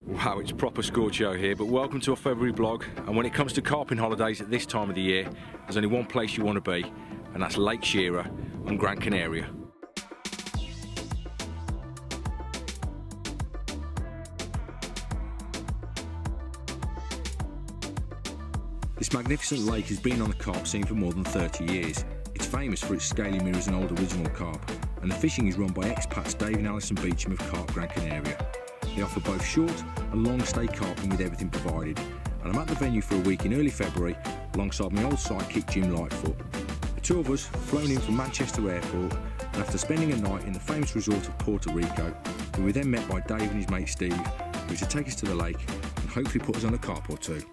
Wow, it's proper scorcho here, but welcome to our February vlog. And when it comes to carping holidays at this time of the year, there's only one place you want to be, and that's Lake Chira on Gran Canaria. This magnificent lake has been on the carp scene for more than 30 years. It's famous for its scaly mirrors and old original carp, and the fishing is run by expats Dave and Alison Beecham of Carp Gran Canaria. They offer both short and long stay carping with everything provided, and I'm at the venue for a week in early February alongside my old sidekick Jim Lightfoot. The two of us flown in from Manchester Airport, and after spending a night in the famous resort of Puerto Rico, we were then met by Dave and his mate Steve, who was to take us to the lake and hopefully put us on a carp or two.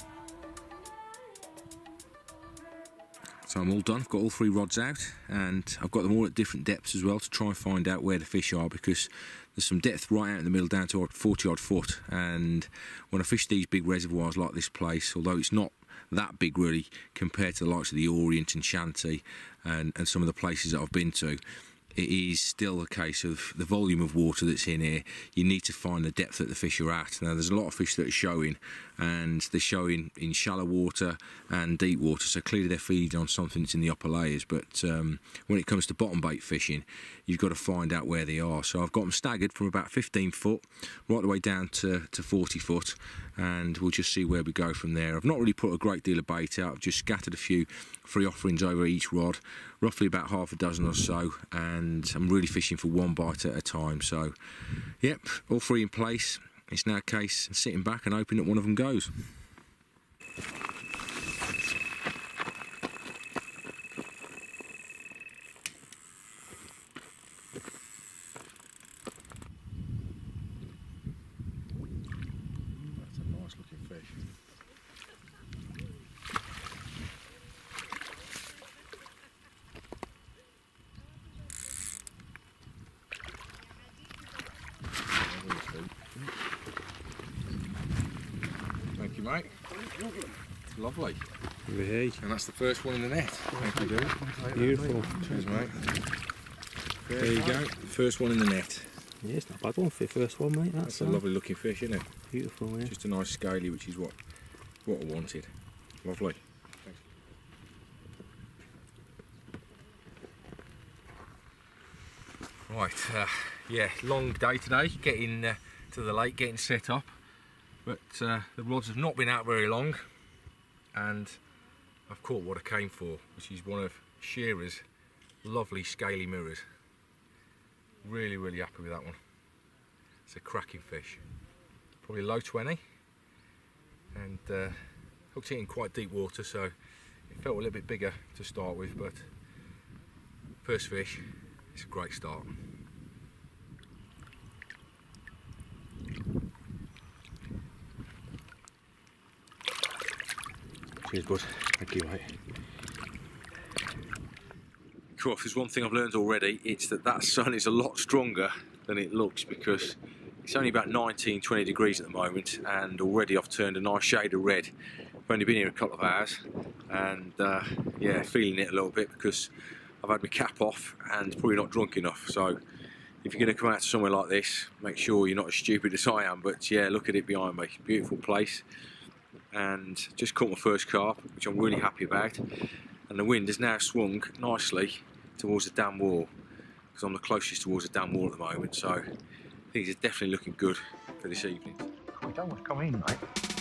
So I'm all done, I've got all three rods out, and I've got them all at different depths as well to try and find out where the fish are, because there's some depth right out in the middle down to 40 odd foot, and when I fish these big reservoirs like this place, although it's not that big really compared to the likes of the Orient and Shanty and some of the places that I've been to, it is still a case of the volume of water that's in here. You need to find the depth that the fish are at. Now there's a lot of fish that are showing, and they're showing in shallow water and deep water, so clearly they're feeding on something that's in the upper layers, but when it comes to bottom bait fishing, you've got to find out where they are. So I've got them staggered from about 15 foot right the way down to 40 foot, and we'll just see where we go from there. I've not really put a great deal of bait out, I've just scattered a few free offerings over each rod, roughly about half a dozen or so, and I'm really fishing for one bite at a time. So yep, all three in place. It's now a case of sitting back and hoping that one of them goes. That's a nice looking fish. Thank you, mate. Lovely. Hey. And that's the first one in the net. Thank you, dude. Beautiful. Cheers, mate. There you go. First one in the net. Yeah, it's not a bad one for your first one, mate. That's a lovely looking fish, isn't it? Beautiful, yeah. Just a nice scaly, which is what I wanted. Lovely. Thanks. Right, yeah, long day today, getting to the lake, getting set up, but the rods have not been out very long, and I've caught what I came for, which is one of Chira's lovely scaly mirrors. Really, really happy with that one. It's a cracking fish, probably low 20, and hooked it in quite deep water, so it felt a little bit bigger to start with, but first fish, it's a great start. Cheers, bud. Thank you, mate. Cool, if there's one thing I've learned already, it's that sun is a lot stronger than it looks, because it's only about 19-20 degrees at the moment, and already I've turned a nice shade of red. I've only been here a couple of hours, and yeah, feeling it a little bit because I've had my cap off and probably not drunk enough. So if you're going to come out to somewhere like this, make sure you're not as stupid as I am. But yeah, look at it behind me, beautiful place, and just caught my first carp, which I'm really happy about. And the wind has now swung nicely towards the dam wall, because I'm the closest towards the dam wall at the moment, so things are definitely looking good for this evening. We don't want to come in, mate.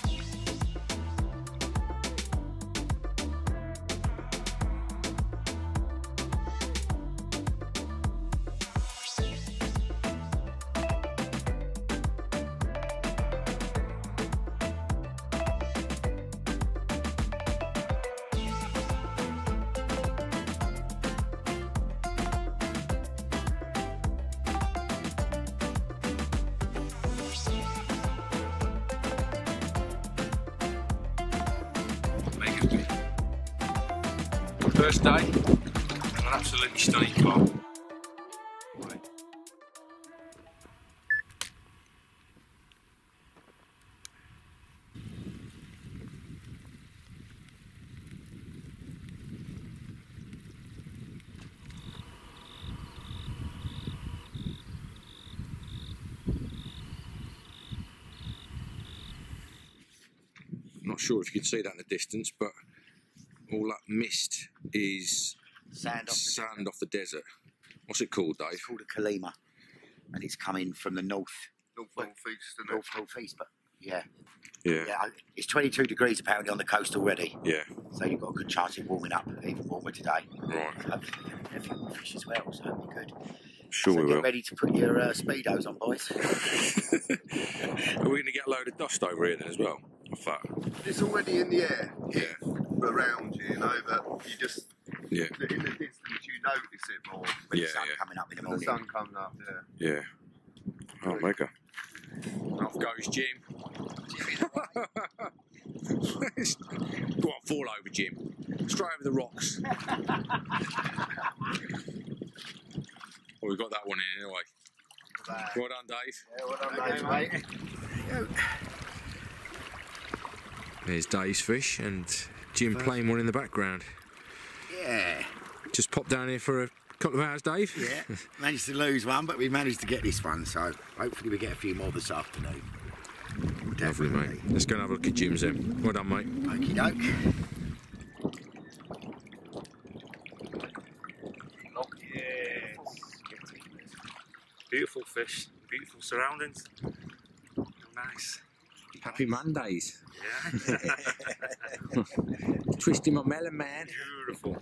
First day, and an absolutely stunning carp. not sure if you can see that in the distance, but all that mist is Sand off the desert. What's it called, Dave? It's called a kalima, and it's coming from the north. North-east, but yeah. It's 22 degrees apparently on the coast already. Yeah. So you've got a good chance of warming up, even warmer today. Right. Hopefully a few more fish as well, so it'll be good. Sure, so we get will. ready to put your speedos on, boys. Are we going to get a load of dust over here then as well? Off that? It's already in the air. Yeah. Around you, but you just Yeah. in the distance you notice it more. With the sun coming up in the When the morning. sun comes up, Yeah. Oh, mega. Off goes Jim. Go on, fall over, Jim. Straight over the rocks. Well, we've got that one in anyway. Well done, Dave. Yeah, well done, mate. There's Dave's fish and Jim playing one in the background. Yeah. Just popped down here for a couple of hours, Dave. Yeah. Managed to lose one, but we managed to get this one, so hopefully we get a few more this afternoon. Lovely, mate. Let's go and have a look at Jim's then. Well done, mate. Okie doke. Beautiful fish, beautiful surroundings. Nice. Happy Mondays. Yeah. Twisting my melon, man. Beautiful.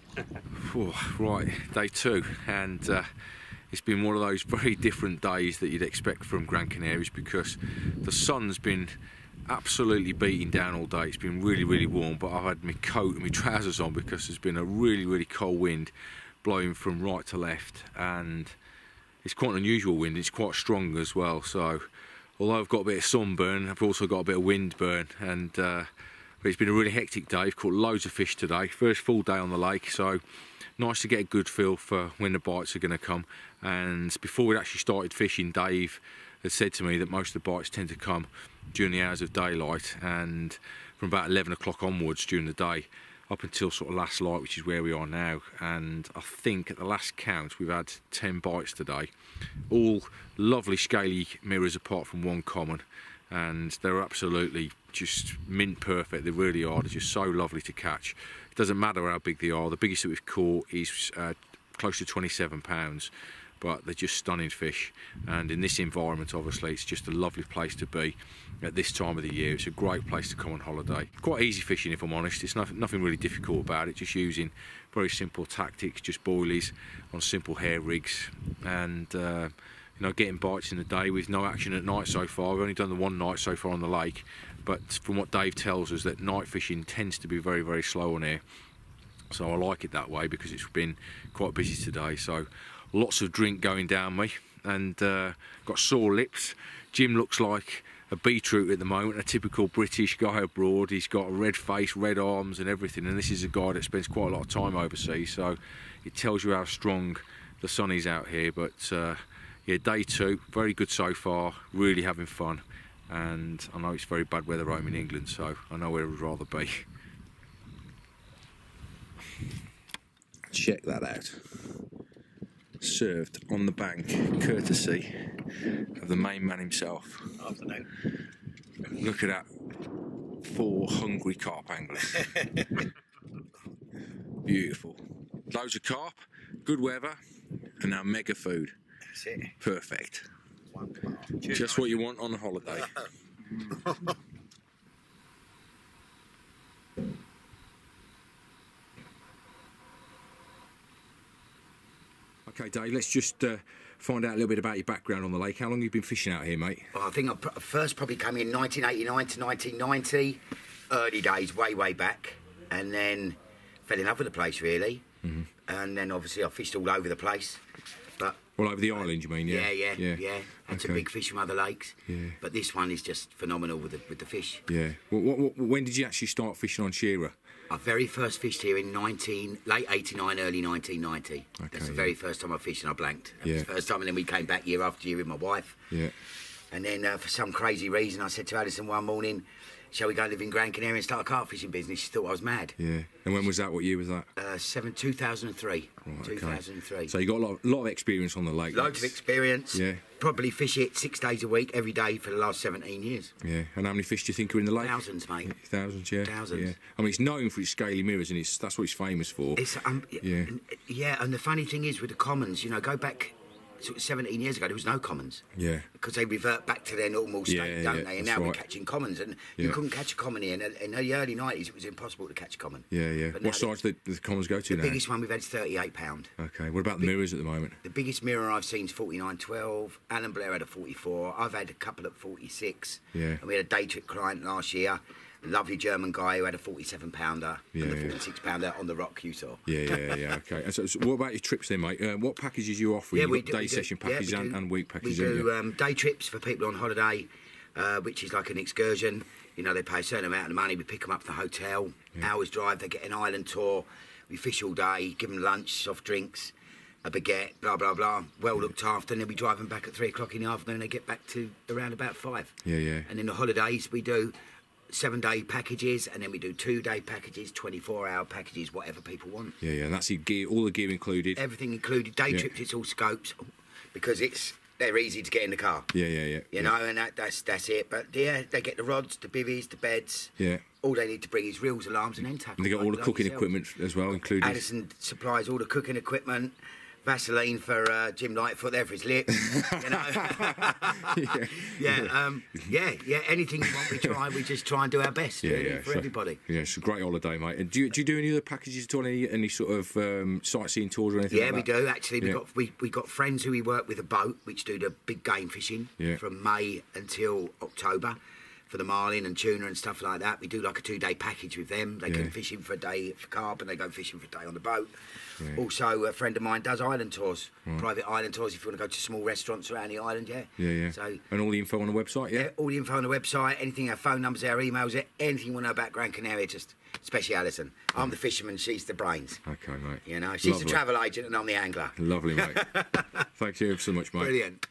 Right, day 2, and it's been one of those very different days that you'd expect from Gran Canaria because the sun's been absolutely beating down all day. It's been really, really warm, but I've had my coat and my trousers on because there's been a really, really cold wind blowing from right to left, and it's quite an unusual wind. It's quite strong as well, so although I've got a bit of sunburn, I've also got a bit of wind burn, and but it's been a really hectic day. I've caught loads of fish today, first full day on the lake, so nice to get a good feel for when the bites are going to come. And before we actually started fishing, Dave had said to me that most of the bites tend to come during the hours of daylight, and from about 11 o'clock onwards during the day up until sort of last light, which is where we are now. And I think at the last count we've had 10 bites today, all lovely scaly mirrors apart from one common, and they're absolutely just mint perfect. They really are. They're just so lovely to catch. It doesn't matter how big they are. The biggest that we've caught is close to 27 pounds, but they're just stunning fish, and in this environment obviously it's just a lovely place to be at this time of the year. It's a great place to come on holiday. Quite easy fishing, if I'm honest. It's nothing really difficult about it, just using very simple tactics, just boilies on simple hair rigs, and you know, getting bites in the day with no action at night so far. We've only done the one night so far on the lake, but from what Dave tells us, that night fishing tends to be very, very slow on here, so I like it that way because it's been quite busy today. So lots of drink going down me, and got sore lips. Jim looks like a beetroot at the moment, a typical British guy abroad. He's got a red face, red arms and everything, and this is a guy that spends quite a lot of time overseas, so it tells you how strong the sun is out here. But yeah, day 2, very good so far, really having fun, and I know it's very bad weather home in England, so I know where I would rather be. Check that out. Served on the bank, courtesy of the main man himself. Afternoon. Look at that, 4 hungry carp anglers. Beautiful. Loads of carp, good weather, and now mega food. That's it. Perfect. Wonderful. Just what you want on a holiday. Okay, Dave, let's just find out a little bit about your background on the lake. How long have you been fishing out here, mate? Well, I think I first probably came in 1989 to 1990, early days, way back, and then fell in love with the place, really. And then obviously I fished all over the place. But All over the island, you mean? Yeah, yeah. Had some big fish from other lakes. Yeah. But this one is just phenomenal with the fish. Yeah. When did you actually start fishing on Chira? I very first fished here in late 89, early 1990. That's the very first time I fished, and I blanked. That was the first time, and then we came back year after year with my wife. Yeah. And then for some crazy reason, I said to Alison one morning, shall we go live in Gran Canaria and start a carp fishing business? She thought I was mad. Yeah. And when was that? What year was that? 2003. Right, 2003. Okay. So you got a lot of experience on the lake. Loads of experience. Yeah. Probably fish it 6 days a week, every day for the last 17 years. Yeah. And how many fish do you think are in the lake? Thousands, mate. Thousands, yeah. Thousands. Yeah. I mean, it's known for its scaly mirrors, and that's what it's famous for. It's, yeah. Yeah, and the funny thing is with the commons, you know, go back sort of 17 years ago, there was no commons. Yeah. Because they revert back to their normal state, don't they? And now we're right. catching commons, and you couldn't catch a common here. In the early 90s, it was impossible to catch a common. Yeah, yeah. But what size do the commons go to now? The biggest one we've had is £38. Okay. What about the mirrors at the moment? The biggest mirror I've seen is 49.12. Alan Blair had a 44. I've had a couple at 46. Yeah. And we had a day trip client last year, a lovely German guy who had a 47-pounder and a 46-pounder on the rock you saw. Yeah. Okay. And so what about your trips then, mate? What packages you offer? Yeah, You've got day session packages and week packages. We do day trips for people on holiday, which is like an excursion. You know, they pay a certain amount of money. We pick them up from the hotel. Hours drive. They get an island tour. We fish all day. Give them lunch, soft drinks, a baguette, blah blah blah. Well looked after. And then we drive them back at 3 o'clock in the afternoon. They get back to around about 5. Yeah. And in the holidays we do 7-day packages, and then we do 2-day packages, 24-hour packages, whatever people want. Yeah. And that's your gear, all the gear included. Everything included. Day trips, it's all scopes, because they're easy to get in the car. Yeah. You know, and that's it. But yeah, they get the rods, the bivvies, the beds. Yeah. All they need to bring is reels, alarms, and end tackle. And they got all the cooking equipment as well included. Alison supplies all the cooking equipment. Vaseline for Jim Lightfoot there for his lips, you know. Anything you want, we try. We just try and do our best for everybody. Yeah, it's a great holiday, mate. And do you do any other packages at all? Any sort of sightseeing tours or anything? Yeah, like we that? do actually. We got friends who we work with a boat, which do the big game fishing from May until October. For the marlin and tuna and stuff like that, we do like a 2-day package with them. They can fish in for a day for carp, and they go fishing for a day on the boat. Yeah. Also, a friend of mine does island tours, private island tours. If you want to go to small restaurants around the island, yeah. So, and all the info on the website, yeah, all the info on the website. Anything, our phone numbers, our emails, anything you want to know about Gran Canaria, just especially Alison. I'm the fisherman, she's the brains. Okay, mate. You know, she's the travel agent, and I'm the angler. Lovely, mate. Thank you so much, mate. Brilliant.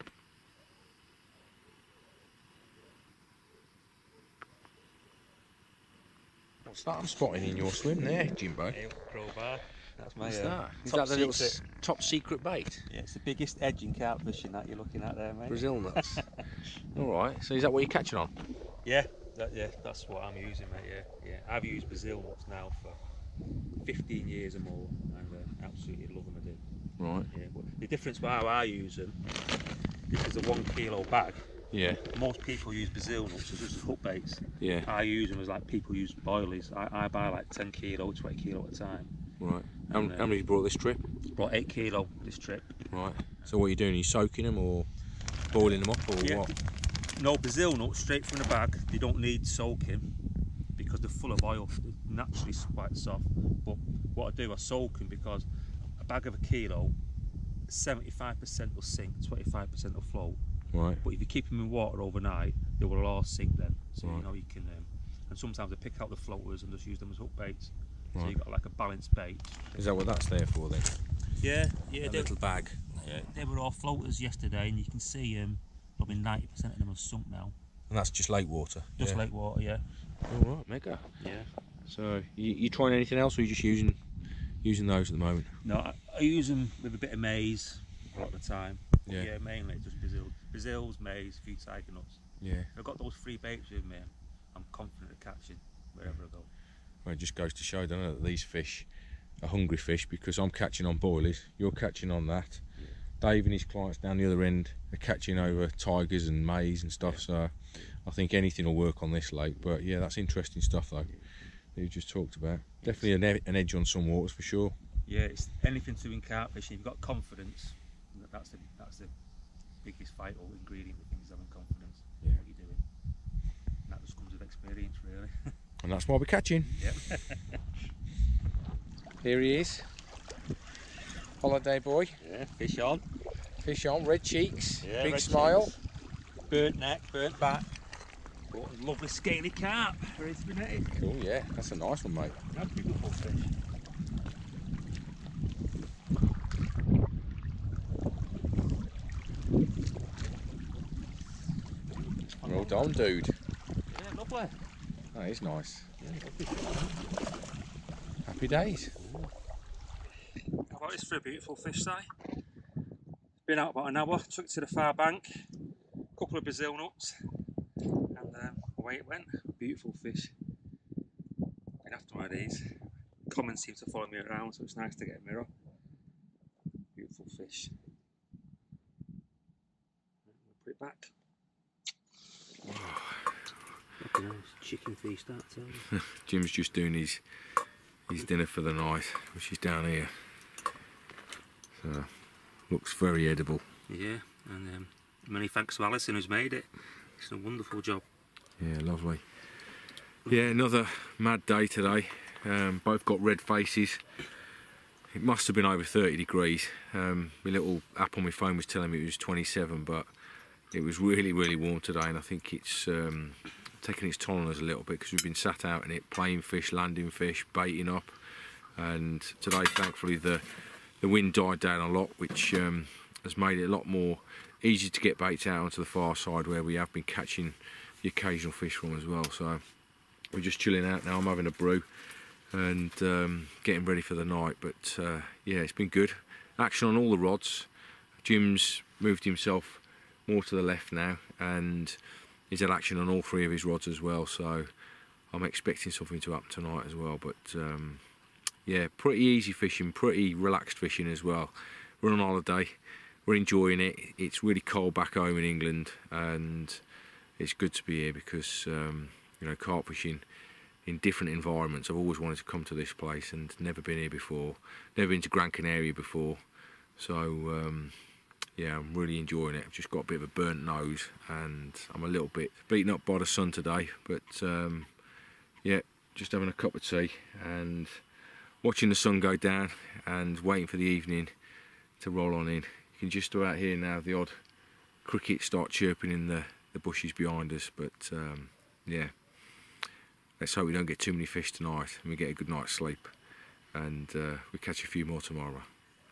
What's that I'm spotting in your swim there, Jimbo? Crowbar. That's my What's that? Is top that the secret. little top secret bait? Yeah, it's the biggest edging carp fishing that you're looking at there, mate. Brazil nuts. All right. So is that what you're catching on? Yeah, that's what I'm using, mate. Yeah. I've used Brazil nuts now for 15 years or more, and absolutely love them. I do. Right. Yeah. But the difference with how I use them is the 1 kilo bag. Yeah. Most people use Brazil nuts as just hook baits. Yeah. I use them as like people use boilies. I buy like 10 kilo, 20 kilo at a time. Right. How many you brought this trip? Brought 8 kilo this trip. Right. So what are you doing? Are you soaking them or boiling them up or what? No, Brazil nuts straight from the bag. They don't need soaking because they're full of oil. They're naturally quite soft. But what I do, I soak them because a bag of 1 kilo, 75% will sink, 25% will float. Right. But if you keep them in water overnight, they will all sink then. So you know you can. And sometimes I pick out the floaters and just use them as hook baits. So you've got like a balanced bait. Is that what that's there for then? Yeah. A little bag. Yeah, they were all floaters yesterday, and you can see probably 90% of them have sunk now. And that's just lake water? Just lake water, yeah. All right, mega. Yeah. So you trying anything else, or are you just using those at the moment? No, I use them with a bit of maize a lot of the time. Yeah, mainly just Brazils, maize, a few tiger nuts. Yeah. I've got those 3 baits with me. I'm confident of catching wherever I go. Well, it just goes to show, doesn't it, that these fish are hungry fish, because I'm catching on boilies, you're catching on that. Yeah. Dave and his clients down the other end are catching over tigers and maize and stuff. So I think anything will work on this lake. But yeah, that's interesting stuff though that you just talked about. Definitely an edge on some waters for sure. Yeah, it's anything to do in carp fishing. If you've got confidence, that's the biggest vital ingredient with things, having confidence in what you're doing. And that just comes with experience, really. And that's why we're catching. Yep. Here he is. Holiday boy. Yeah, fish on. Fish on, red cheeks, yeah, big smile. Cheeks. Burnt neck, burnt back. What a lovely scaly carp, ready to be netted. Cool, yeah, that's a nice one, mate. That's a beautiful fish. on, dude. Yeah, lovely. That is nice. Yeah, lovely. Happy days. How about this for a beautiful fish, Si? Been out about an hour, took it to the far bank, a couple of Brazil nuts, and away it went. Beautiful fish. Been after one of these. Comments seem to follow me around, so it's nice to get a mirror. Beautiful fish. We'll put it back. Nice chicken feast that too. Jim's just doing his dinner for the night, which is down here. So looks very edible. Yeah, and many thanks to Alison who's made it. It's a wonderful job. Yeah, lovely. Yeah, another mad day today. Both got red faces. It must have been over 30 degrees. My little app on my phone was telling me it was 27, but it was really, really warm today, and I think it's taking its toll on us a little bit because we've been sat out in it, playing fish, landing fish, baiting up, and today, thankfully, the wind died down a lot, which has made it a lot more easy to get baits out onto the far side where we have been catching the occasional fish from as well. So we're just chilling out now. I'm having a brew and getting ready for the night, but yeah, it's been good. Action on all the rods. Jim's moved himself more to the left now, and he's had action on all 3 of his rods as well, so I'm expecting something to happen tonight as well. But yeah, pretty easy fishing, pretty relaxed fishing as well. We're on holiday, we're enjoying it. It's really cold back home in England, and it's good to be here because you know, carp fishing in different environments. I've always wanted to come to this place and never been here before, never been to Gran Canaria before, so yeah, I'm really enjoying it. I've just got a bit of a burnt nose and I'm a little bit beaten up by the sun today, but yeah, just having a cup of tea and watching the sun go down and waiting for the evening to roll on in. You can just about hear now the odd cricket start chirping in the bushes behind us, but yeah, let's hope we don't get too many fish tonight and we get a good night's sleep, and we catch a few more tomorrow.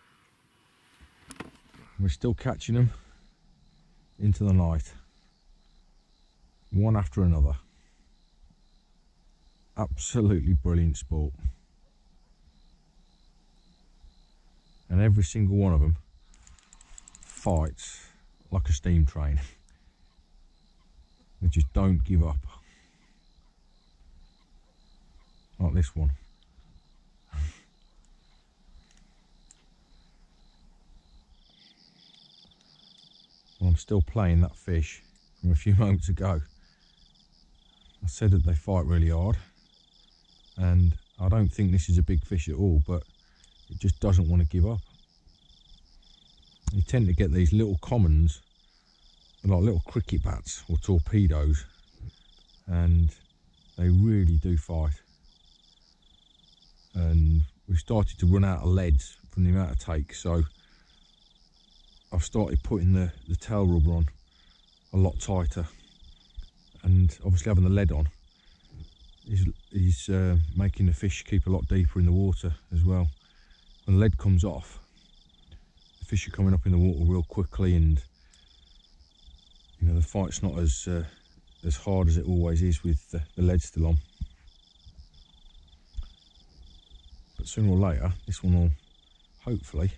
We're still catching them into the night, one after another. Absolutely brilliant sport, and every single one of them fights like a steam train. They just don't give up, like this one. Well, I'm still playing that fish from a few moments ago. I said that they fight really hard, and I don't think this is a big fish at all, but it just doesn't want to give up. You tend to get these little commons, like little cricket bats or torpedoes, and they really do fight. And we've started to run out of leads from the amount of takes, so I've started putting the tail rubber on a lot tighter, and obviously having the lead on is making the fish keep a lot deeper in the water as well. When the lead comes off, the fish are coming up in the water real quickly, and you know, the fight's not as hard as it always is with the lead still on. But sooner or later, this one will hopefully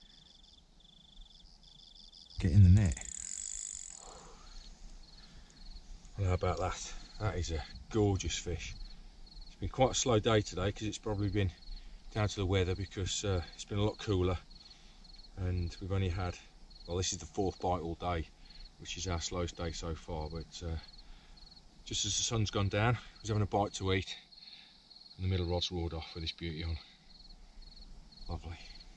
get in the net. Well, how about that? That is a gorgeous fish. It's been quite a slow day today because it's probably been down to the weather, because it's been a lot cooler, and we've only had, well, this is the 4th bite all day, which is our slowest day so far. But just as the sun's gone down, I was having a bite to eat, and the middle rod's roared off with this beauty on. Lovely.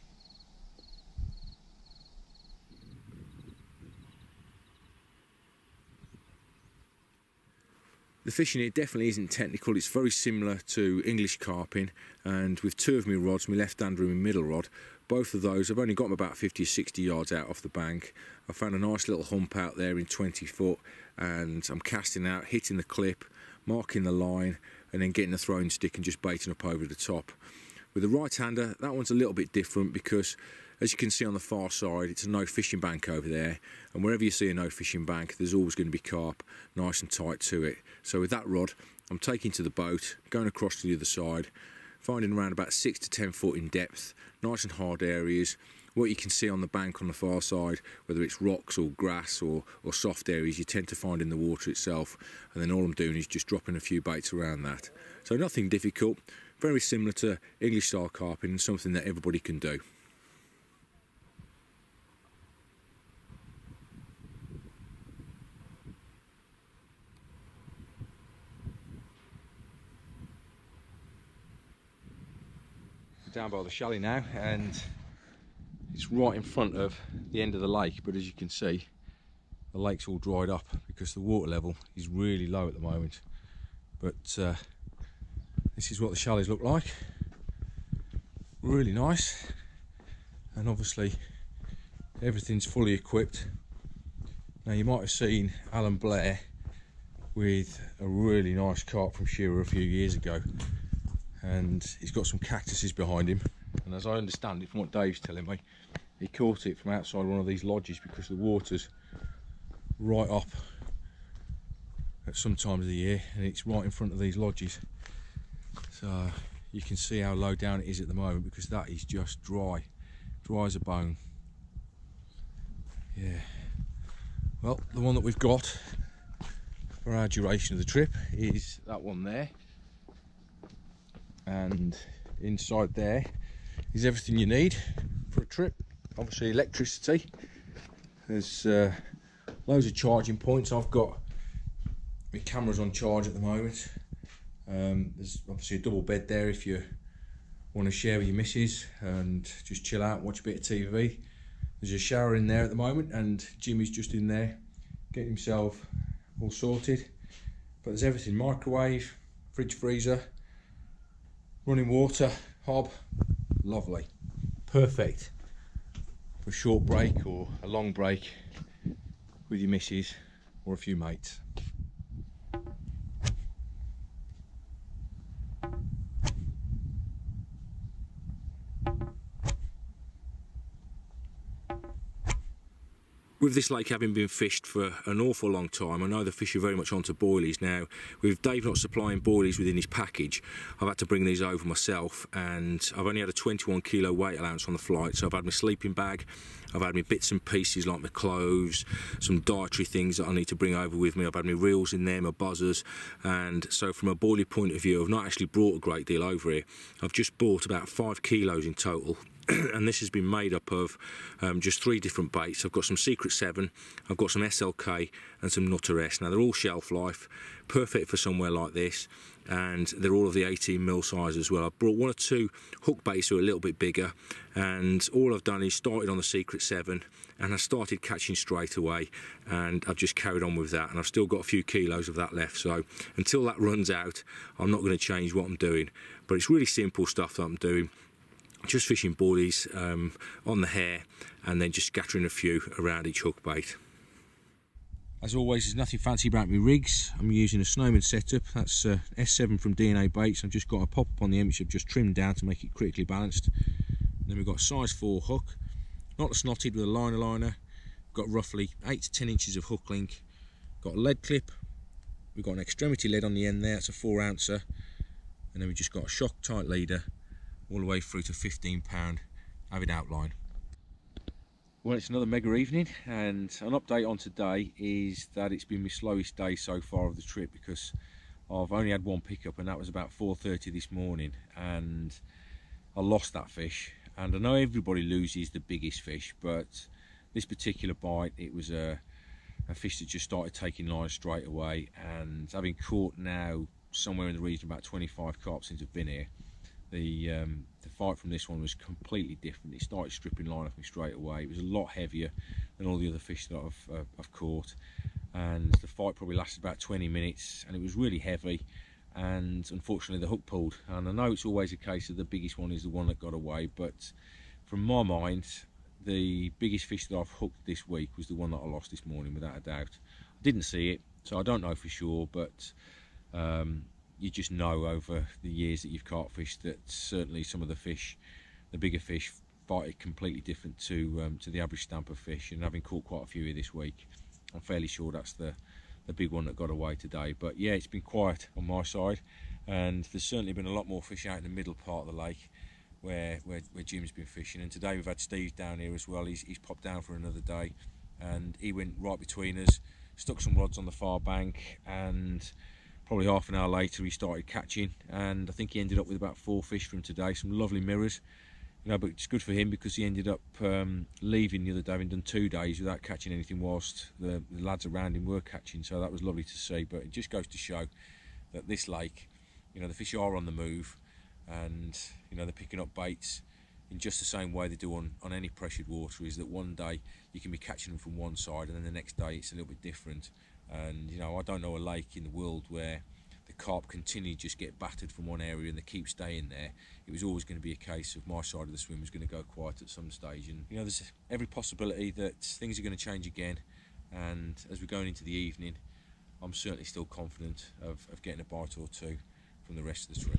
The fishing here definitely isn't technical. It's very similar to English carping, and with 2 of my rods, my left-hander and my middle rod, both of those, I've only got them about 50 or 60 yards out off the bank. I found a nice little hump out there in 20 foot, and I'm casting out, hitting the clip, marking the line, and then getting the throwing stick and just baiting up over the top. With the right-hander, that one's a little bit different because As you can see on the far side, it's a no fishing bank over there, and wherever you see a no fishing bank, there's always going to be carp nice and tight to it. So with that rod, I'm taking to the boat, going across to the other side, finding around about 6 to 10 foot in depth, nice and hard areas. What you can see on the bank on the far side, whether it's rocks or grass or soft areas, you tend to find in the water itself, and then all I'm doing is just dropping a few baits around that. So nothing difficult, very similar to English style carping, and something that everybody can do. Down by the chalet now, and it's right in front of the end of the lake, but as you can see, the lake's all dried up because the water level is really low at the moment. But this is what the chalets look like. Really nice, and obviously everything's fully equipped. Now you might have seen Alan Blair with a really nice carp from Chira a few years ago, and he's got some cactuses behind him, and as I understand it from what Dave's telling me, he caught it from outside one of these lodges because the water's right up at some times of the year, and it's right in front of these lodges. So you can see how low down it is at the moment, because that is just dry as a bone. Yeah, well, the one that we've got for our duration of the trip is that one there, and inside there is everything you need for a trip. Obviously electricity, there's loads of charging points. I've got my cameras on charge at the moment. There's obviously a double bed there if you want to share with your missus and just chill out, watch a bit of TV. There's a shower in there at the moment, and Jimmy's just in there getting himself all sorted. But there's everything: microwave, fridge, freezer, running water, hob. Lovely, perfect for a short break or a long break with your missus or a few mates. With this lake having been fished for an awful long time, I know the fish are very much onto boilies now. With Dave not supplying boilies within his package, I've had to bring these over myself, and I've only had a 21 kilo weight allowance on the flight, so I've had my sleeping bag, I've had my bits and pieces like my clothes, some dietary things that I need to bring over with me, I've had my reels in there, my buzzers, and so from a boilie point of view, I've not actually brought a great deal over here. I've just bought about 5 kilos in total. And this has been made up of just 3 different baits. I've got some Secret 7, I've got some SLK and some Nutter S. Now they're all shelf life, perfect for somewhere like this, and they're all of the 18mm size as well. I've brought 1 or 2 hook baits that are a little bit bigger, and all I've done is started on the Secret 7, and I started catching straight away, and I've just carried on with that, and I've still got a few kilos of that left. So until that runs out, I'm not going to change what I'm doing. But it's really simple stuff that I'm doing. Just fishing boilies on the hair, and then just scattering a few around each hook bait. As always, there's nothing fancy about my rigs. I'm using a snowman setup. That's S7 from DNA Baits. I've just got a pop up on the end which I've just trimmed down to make it critically balanced. And then we've got a size 4 hook, not a snotted, with a liner. Got roughly 8 to 10 inches of hook link. Got a lead clip. We've got an extremity lead on the end there. It's a 4 ouncer. And then we've just got a shock tight leader all the way through to 15 pound Avid outline. Well, it's another mega evening, and an update on today is that it's been my slowest day so far of the trip, because I've only had 1 pickup, and that was about 4:30 this morning, and I lost that fish. And I know everybody loses the biggest fish, but this particular bite, it was a fish that just started taking lines straight away, and having caught now somewhere in the region of about 25 carp since I've been here, the fight from this one was completely different. It started stripping line off me straight away. It was a lot heavier than all the other fish that I've caught, and the fight probably lasted about 20 minutes, and it was really heavy, and unfortunately the hook pulled. And I know it's always a case of the biggest one is the one that got away, but from my mind, the biggest fish that I've hooked this week was the one that I lost this morning, without a doubt. I didn't see it, so I don't know for sure, but you just know over the years that you've carp fished that certainly some of the fish, the bigger fish, bite it completely different to the average stamp of fish, and having caught quite a few here this week, I'm fairly sure that's the big one that got away today. But yeah, it's been quiet on my side, and there's certainly been a lot more fish out in the middle part of the lake where Jim's been fishing. And today we've had Steve down here as well. He's popped down for another day, and he went right between us, stuck some rods on the far bank, and probably half an hour later he started catching, and I think he ended up with about 4 fish from today, some lovely mirrors. You know, but it's good for him because he ended up leaving the other day, having done 2 days without catching anything, whilst the lads around him were catching. So that was lovely to see. But it just goes to show that this lake, you know, the fish are on the move, and you know, they're picking up baits in just the same way they do on any pressured water. Is that one day you can be catching them from one side, and then the next day it's a little bit different. And you know, I don't know a lake in the world where the carp continue to just get battered from one area and they keep staying there. It was always going to be a case of my side of the swim was going to go quiet at some stage, and you know, there's every possibility that things are going to change again. And as we're going into the evening, I'm certainly still confident of getting a bite or two from the rest of the trip.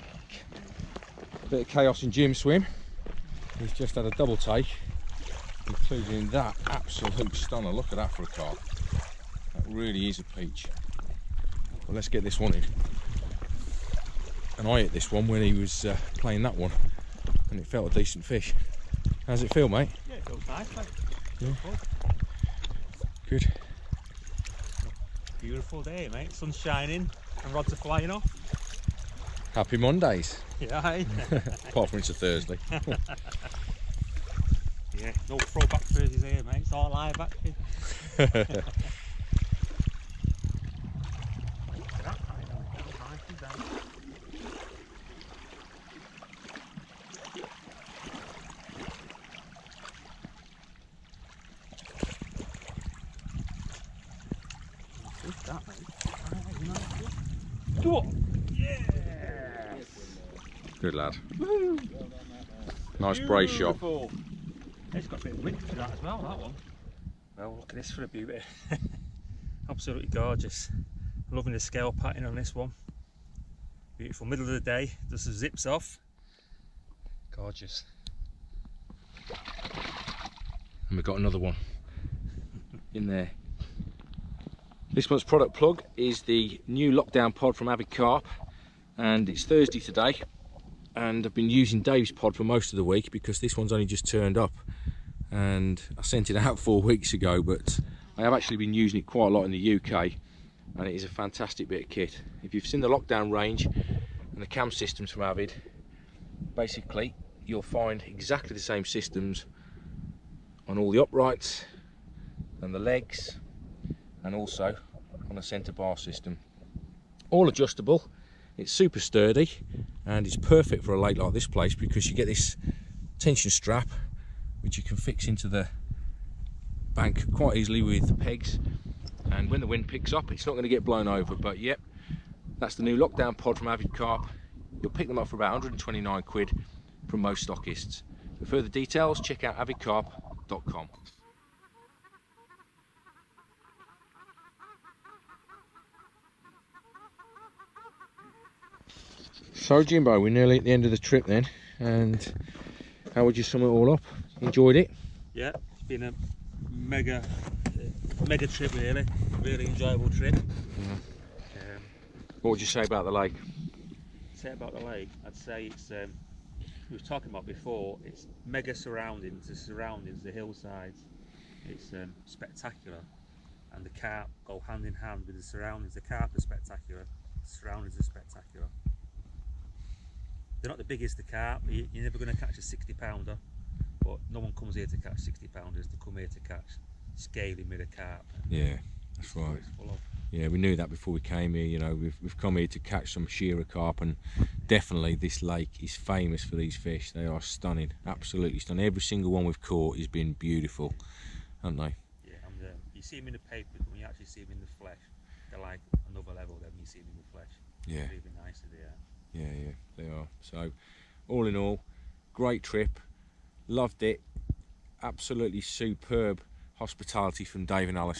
A bit of chaos in Jim's swim. He's just had a double take, including that absolute stunner. Look at that for a carp. That really is a peach. Well, let's get this one in. And I hit this one when he was playing that one, and it felt a decent fish. How's it feel, mate? Yeah, it feels nice, mate. Yeah. Good. Beautiful day, mate. Sun's shining and rods are flying off. Happy Mondays. Yeah, aye. Apart from it's a Thursday. Yeah, no throwback Thursdays here, mate. It's all live action. Good lad. Woo. Nice brace shot. It's got a bit of width to that as well, that one. Well, look at this for a beauty. Absolutely gorgeous. Loving the scale pattern on this one. Beautiful, middle of the day, just zips off. Gorgeous. And we've got another one in there. This month's product plug is the new lockdown pod from Avid Carp, and it's Thursday today, and I've been using Dave's pod for most of the week because this one's only just turned up, and I sent it out 4 weeks ago, but I have actually been using it quite a lot in the UK, and it is a fantastic bit of kit. If you've seen the lockdown range and the cam systems from Avid, basically you'll find exactly the same systems on all the uprights and the legs, and also on the centre bar system. All adjustable, it's super sturdy, and it's perfect for a lake like this place because you get this tension strap which you can fix into the bank quite easily with pegs, and when the wind picks up it's not going to get blown over. But yep, that's the new lockdown pod from Avid Carp. You'll pick them up for about 129 quid from most stockists. For further details, check out avidcarp.com. So Jimbo, we're nearly at the end of the trip then, and how would you sum it all up? Enjoyed it? Yeah, it's been a mega trip really, enjoyable trip. Yeah. What would you say about the lake? Say about the lake, I'd say it's, we were talking about before, it's mega surroundings, the hillsides, it's spectacular, and the carp go hand in hand with the surroundings. The carp are spectacular, the surroundings are spectacular. They're not the biggest, the carp. You're never going to catch a 60-pounder, but no one comes here to catch 60-pounders. They come here to catch scaly mirror carp. Yeah, that's right. Yeah, we knew that before we came here. You know, we've come here to catch some Chira carp, and definitely this lake is famous for these fish. They are stunning, absolutely stunning. Every single one we've caught has been beautiful, haven't they? Yeah, and you see them in the paper, but when you actually see them in the flesh, they're like another level then when you see them in the flesh. Yeah. They're even nicer they are. Yeah, they are. So, all in all, great trip. Loved it. Absolutely superb hospitality from Dave and Alison.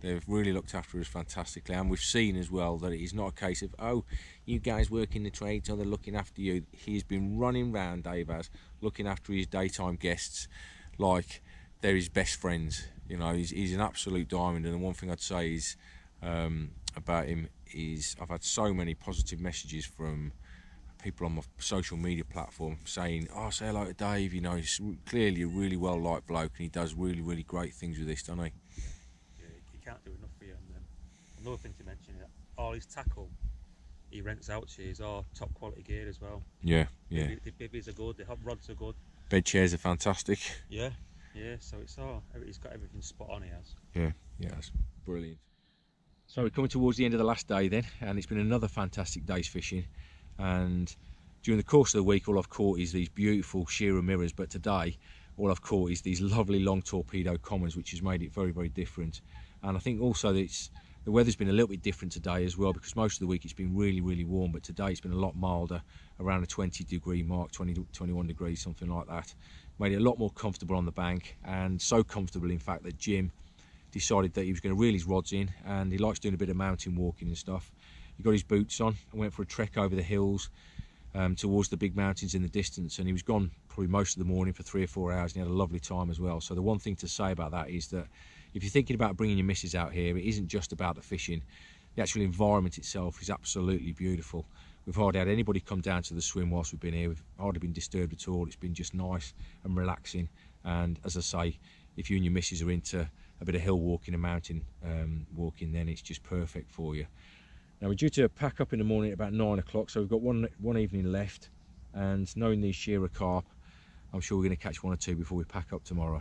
They've really looked after us fantastically, and we've seen as well that it is not a case of, oh, you guys work in the trade, so they're looking after you. He's been running round, Dave has, looking after his daytime guests like they're his best friends. You know, he's an absolute diamond. And the one thing I'd say is about him is I've had so many positive messages from people on my social media platform saying, oh, say hello to Dave, you know, he's clearly a really well liked bloke and he does really, really great things with this, doesn't he? Yeah, you can't do enough for you. And another thing to mention is that all his tackle he rents out to you is all top quality gear as well. Yeah, yeah. The bibbies are good, the hot rods are good. Bed chairs are fantastic. Yeah, yeah, so he's got everything spot on, he has. Yeah, yeah, that's brilliant. So we're coming towards the end of the last day then, and it's been another fantastic day's fishing. And during the course of the week, all I've caught is these beautiful Chira mirrors, but today all I've caught is these lovely long torpedo commons, which has made it very, very different. And I think also that the weather's been a little bit different today as well, because most of the week it's been really, really warm, but today it's been a lot milder, around a 20-degree mark, 20, 21 degrees, something like that. Made it a lot more comfortable on the bank, and so comfortable in fact that Jim decided that he was going to reel his rods in, and he likes doing a bit of mountain walking and stuff. He got his boots on and went for a trek over the hills towards the big mountains in the distance, and he was gone probably most of the morning for 3 or 4 hours, and he had a lovely time as well. So the one thing to say about that is that if you're thinking about bringing your missus out here, it isn't just about the fishing. The actual environment itself is absolutely beautiful. We've hardly had anybody come down to the swim whilst we've been here. We've hardly been disturbed at all. It's been just nice and relaxing. And as I say, if you and your missus are into a bit of hill walking and mountain walking, then it's just perfect for you. Now we're due to pack up in the morning at about 9 o'clock, so we've got one evening left, and knowing these Chira carp, I'm sure we're going to catch 1 or 2 before we pack up tomorrow.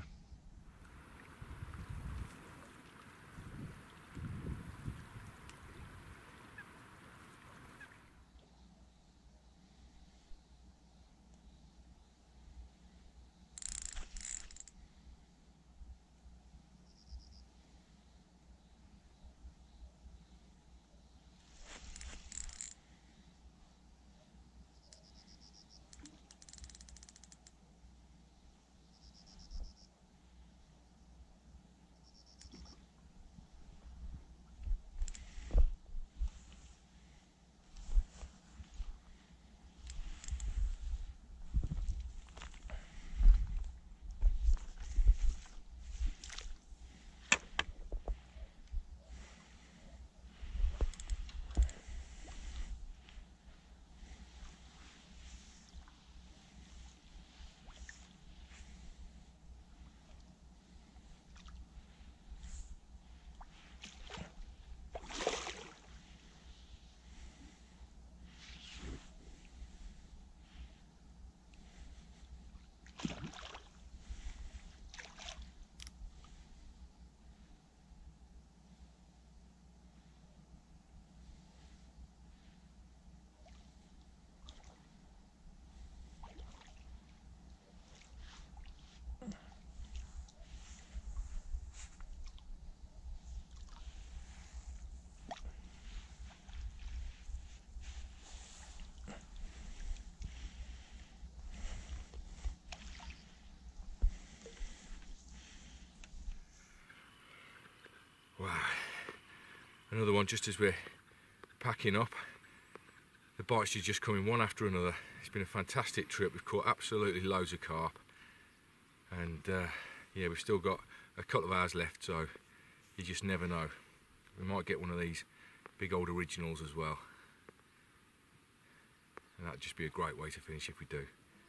Wow, another one just as we're packing up. The bites are just coming one after another. It's been a fantastic trip. We've caught absolutely loads of carp, and yeah, we've still got a couple of hours left, so you just never know. We might get one of these big old originals as well, and that'd just be a great way to finish if we do.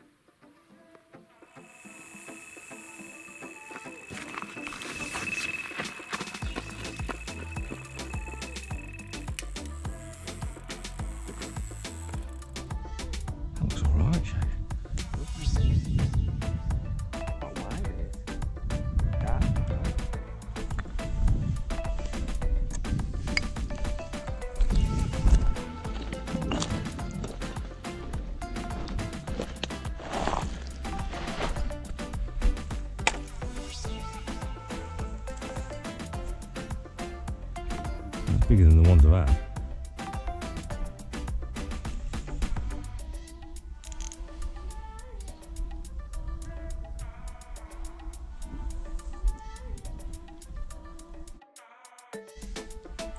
Bigger than the ones I've had.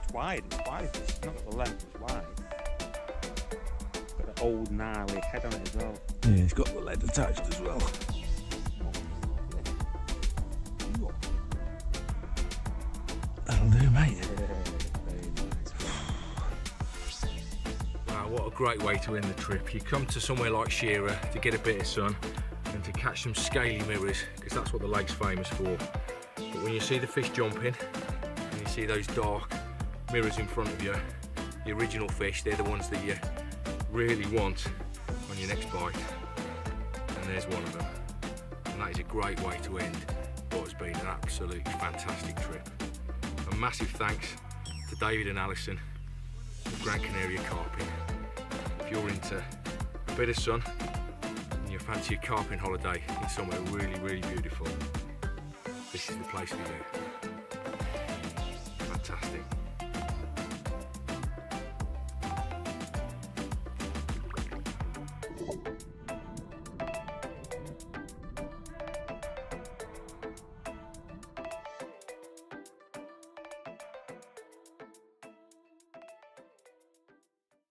It's wide, it's not got the length, it's wide. Got an old gnarly head on it as well. Yeah, it's got the lead attached as well. That'll do, mate. Wow, what a great way to end the trip. You come to somewhere like Chira to get a bit of sun and to catch some scaly mirrors, because that's what the lake's famous for. But when you see the fish jumping and you see those dark mirrors in front of you, the original fish, they're the ones that you really want on your next bite. And there's one of them. And that is a great way to end what has been an absolutely fantastic trip. A massive thanks to David and Alison of Gran Canaria Carping. If you're into a bit of sun and you fancy a carping holiday in somewhere really, really beautiful, this is the place for you.